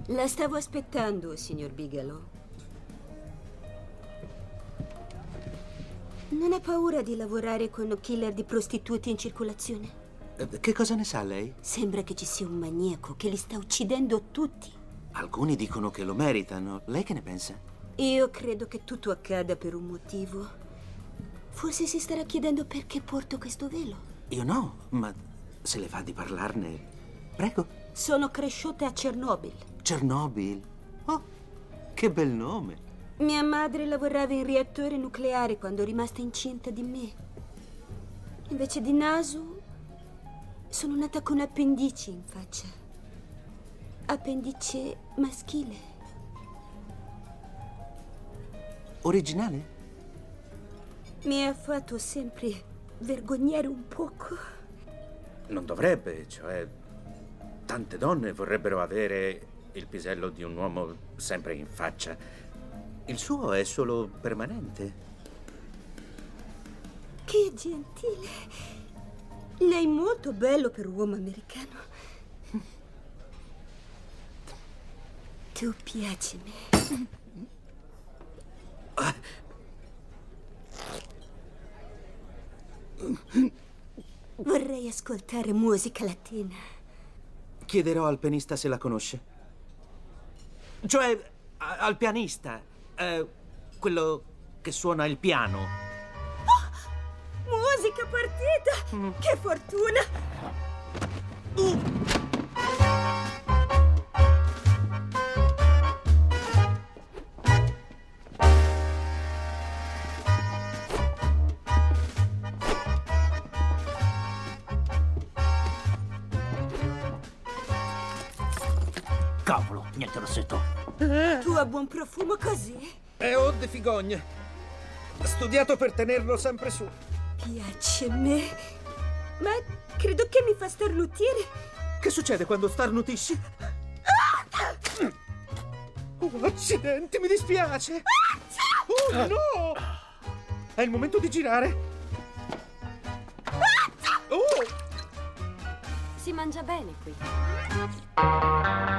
La stavo aspettando, signor Bigelow. Non ha paura di lavorare con killer di prostituti in circolazione? Che cosa ne sa lei? Sembra che ci sia un maniaco che li sta uccidendo tutti. Alcuni dicono che lo meritano. Lei che ne pensa? Io credo che tutto accada per un motivo. Forse si starà chiedendo perché porto questo velo. Io no, ma se le va di parlarne, prego. Sono cresciuta a Chernobyl. Chernobyl? Oh, che bel nome. Mia madre lavorava in reattore nucleare quando è rimasta incinta di me. Invece di naso, sono nata con appendici in faccia. Appendice maschile. Originale? Mi ha fatto sempre vergognare un poco. Non dovrebbe, cioè... Tante donne vorrebbero avere il pisello di un uomo sempre in faccia. Il suo è solo permanente. Che gentile. Lei è molto bello per un uomo americano. Tu piaci me. Vorrei ascoltare musica latina. Chiederò al pianista se la conosce. Cioè, al pianista. Quello che suona il piano. Oh, musica partita! Che fortuna! Cavolo, niente rossetto. Tu hai buon profumo così? È eau de figogne. Studiato per tenerlo sempre su. Piace me. Ma credo che mi fa starnutire. Che succede quando starnutisci? Oh, accidenti, mi dispiace. Oh, no! È il momento di girare. Oh! Si mangia bene qui.